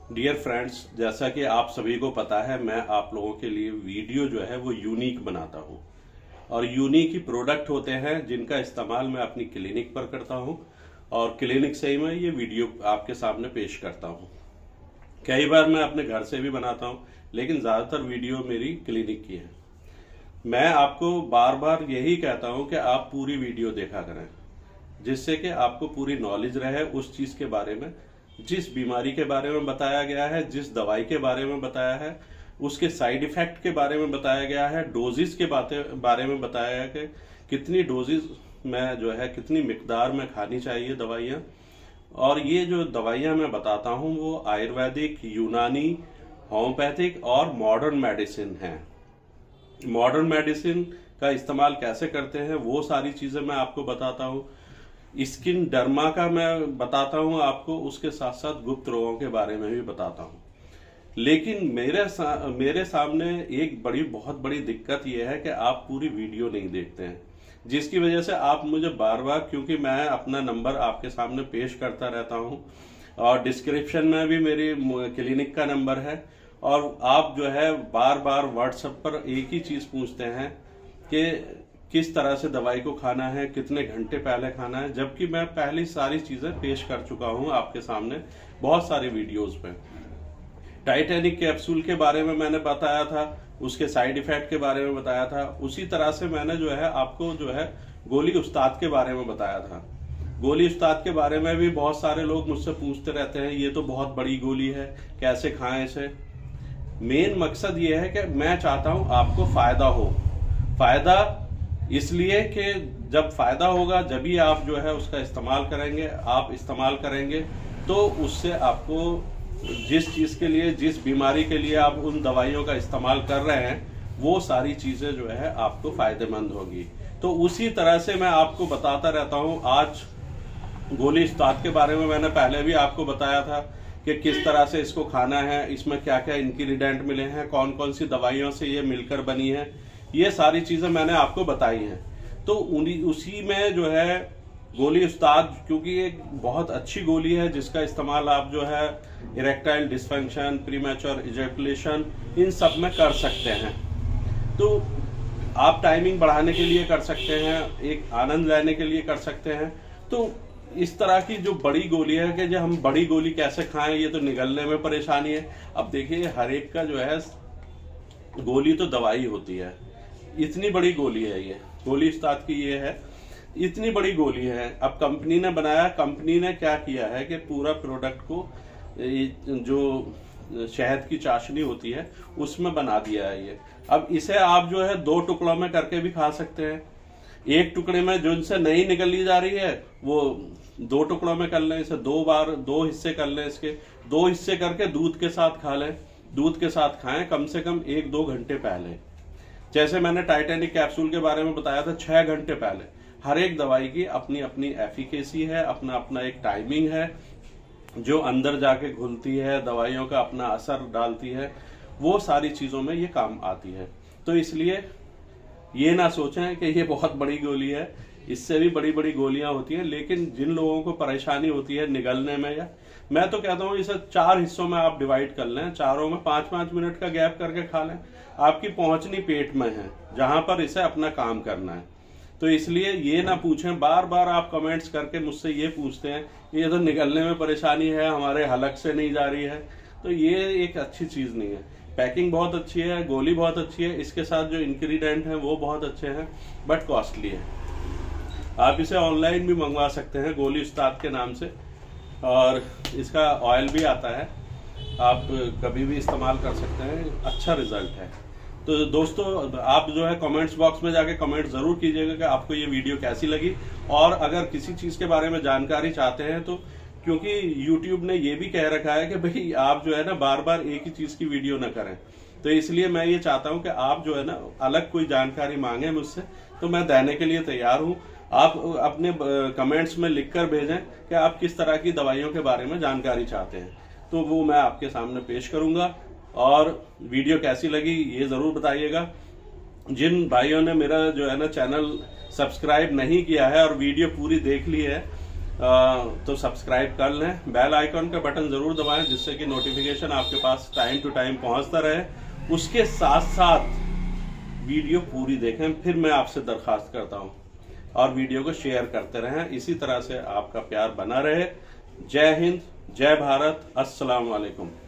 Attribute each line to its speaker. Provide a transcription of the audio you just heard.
Speaker 1: Dear friends, जैसा कि आप सभी को पता है, मैं आप लोगों के लिए वीडियो जो है वो यूनिक बनाता हूं और यूनिक ही प्रोडक्ट होते हैं जिनका इस्तेमाल मैं अपनी क्लिनिक पर करता हूं और क्लिनिक से ही मैं ये वीडियो आपके सामने पेश करता हूं। कई बार मैं अपने घर से भी बनाता हूं, लेकिन ज़्यादातर वीडियो मेरी क्लिनिक की है। मैं आपको बार बार यही कहता हूं कि आप पूरी वीडियो देखा करें, जिससे कि आपको पूरी नॉलेज रहे उस चीज़ के बारे में, जिस बीमारी के बारे में बताया गया है, जिस दवाई के बारे में बताया है, उसके साइड इफेक्ट के बारे में बताया गया है, डोजेस के बारे में बताया है कि कितनी डोजेस में जो है कितनी मिकदार में खानी चाहिए दवाइयाँ। और ये जो दवाइयाँ मैं बताता हूँ वो आयुर्वेदिक, यूनानी, होम्योपैथिक और मॉडर्न मेडिसिन हैं। मॉडर्न मेडिसिन का इस्तेमाल कैसे करते हैं वो सारी चीज़ें मैं आपको बताता हूँ। स्किन डर्मा का मैं बताता हूं आपको, उसके साथ साथ गुप्त रोगों के बारे में भी बताता हूं। लेकिन मेरे सामने एक बहुत बड़ी दिक्कत यह है कि आप पूरी वीडियो नहीं देखते हैं, जिसकी वजह से आप मुझे बार बार, क्योंकि मैं अपना नंबर आपके सामने पेश करता रहता हूं और डिस्क्रिप्शन में भी मेरी क्लिनिक का नंबर है, और आप जो है बार बार व्हाट्सएप पर एक ही चीज पूछते हैं कि किस तरह से दवाई को खाना है, कितने घंटे पहले खाना है, जबकि मैं पहले सारी चीजें पेश कर चुका हूं आपके सामने बहुत सारे वीडियोस पे। टाइटैनिक कैप्सूल के बारे में मैंने बताया था, उसके साइड इफेक्ट के बारे में बताया था। उसी तरह से मैंने जो है आपको जो है गोली उस्ताद के बारे में बताया था। गोली उस्ताद के बारे में भी बहुत सारे लोग मुझसे पूछते रहते हैं, ये तो बहुत बड़ी गोली है, कैसे खाएं इसे। मेन मकसद ये है कि मैं चाहता हूं आपको फायदा हो। फायदा इसलिए कि जब फायदा होगा जब ही आप जो है उसका इस्तेमाल करेंगे। आप इस्तेमाल करेंगे तो उससे आपको जिस चीज के लिए, जिस बीमारी के लिए आप उन दवाइयों का इस्तेमाल कर रहे हैं, वो सारी चीजें जो है आपको फायदेमंद होगी। तो उसी तरह से मैं आपको बताता रहता हूं। आज गोली उस्ताद के बारे में मैंने पहले भी आपको बताया था कि किस तरह से इसको खाना है, इसमें क्या क्या इंग्रेडिएंट मिले हैं, कौन कौन सी दवाइयों से ये मिलकर बनी है, ये सारी चीजें मैंने आपको बताई हैं। तो उसी में जो है गोली उस्ताद, क्योंकि एक बहुत अच्छी गोली है जिसका इस्तेमाल आप जो है इरेक्टाइल डिसफंक्शन, प्रीमैच्योर इजैकुलेशन, इन सब में कर सकते हैं। तो आप टाइमिंग बढ़ाने के लिए कर सकते हैं, एक आनंद लेने के लिए कर सकते हैं। तो इस तरह की जो बड़ी गोली है कि जो हम बड़ी गोली कैसे खाएं, ये तो निगलने में परेशानी है। अब देखिए, हर एक का जो है गोली तो दवाई होती है। इतनी बड़ी गोली है ये, गोली उस्ताद की ये है, इतनी बड़ी गोली है। अब कंपनी ने बनाया, कंपनी ने क्या किया है कि पूरा प्रोडक्ट को जो शहद की चाशनी होती है उसमें बना दिया है ये। अब इसे आप जो है 2 टुकड़ों में करके भी खा सकते हैं। एक टुकड़े में जो इनसे नहीं निकली जा रही है वो 2 टुकड़ों में कर लें, इसे 2 हिस्से कर लें। इसके 2 हिस्से करके दूध के साथ खा लें। दूध के साथ खाएं कम से कम 1-2 घंटे पहले। जैसे मैंने टाइटैनिक कैप्सूल के बारे में बताया था 6 घंटे पहले। हर एक दवाई की अपनी अपनी एफिकेसी है, अपना अपना एक टाइमिंग है जो अंदर जाके घुलती है, दवाइयों का अपना असर डालती है, वो सारी चीजों में ये काम आती है। तो इसलिए ये ना सोचें कि ये बहुत बड़ी गोली है, इससे भी बड़ी बड़ी गोलियां होती हैं। लेकिन जिन लोगों को परेशानी होती है निगलने में, या मैं तो कहता हूं इसे 4 हिस्सों में आप डिवाइड कर लें, चारों में 5-5 मिनट का गैप करके खा लें। आपकी पहुंचनी पेट में है जहां पर इसे अपना काम करना है। तो इसलिए ये ना पूछें, बार बार आप कमेंट्स करके मुझसे ये पूछते हैं ये तो निगलने में परेशानी है, हमारे हलक से नहीं जा रही है। तो ये एक अच्छी चीज नहीं है। पैकिंग बहुत अच्छी है, गोली बहुत अच्छी है, इसके साथ जो इंग्रेडिएंट हैं वो बहुत अच्छे हैं, बट कॉस्टली है। आप इसे ऑनलाइन भी मंगवा सकते हैं गोली उस्ताद के नाम से, और इसका ऑयल भी आता है, आप कभी भी इस्तेमाल कर सकते हैं, अच्छा रिजल्ट है। तो दोस्तों, आप जो है कमेंट्स बॉक्स में जाके कमेंट जरूर कीजिएगा कि आपको ये वीडियो कैसी लगी, और अगर किसी चीज के बारे में जानकारी चाहते हैं तो, क्योंकि YouTube ने ये भी कह रखा है कि भाई आप जो है ना बार बार एक ही चीज की वीडियो ना करें, तो इसलिए मैं ये चाहता हूं कि आप जो है ना अलग कोई जानकारी मांगे मुझसे, तो मैं देने के लिए तैयार हूं। आप अपने कमेंट्स में लिखकर भेजें कि आप किस तरह की दवाइयों के बारे में जानकारी चाहते हैं, तो वो मैं आपके सामने पेश करूंगा। और वीडियो कैसी लगी ये जरूर बताइएगा। जिन भाइयों ने मेरा जो है ना चैनल सब्सक्राइब नहीं किया है और वीडियो पूरी देख ली है, तो सब्सक्राइब कर लें, बेल आइकॉन का बटन जरूर दबाएं जिससे कि नोटिफिकेशन आपके पास टाइम टू टाइम पहुंचता रहे। उसके साथ साथ वीडियो पूरी देखें, फिर मैं आपसे दरखास्त करता हूं, और वीडियो को शेयर करते रहें। इसी तरह से आपका प्यार बना रहे। जय हिंद, जय भारत, अस्सलाम वालेकुम।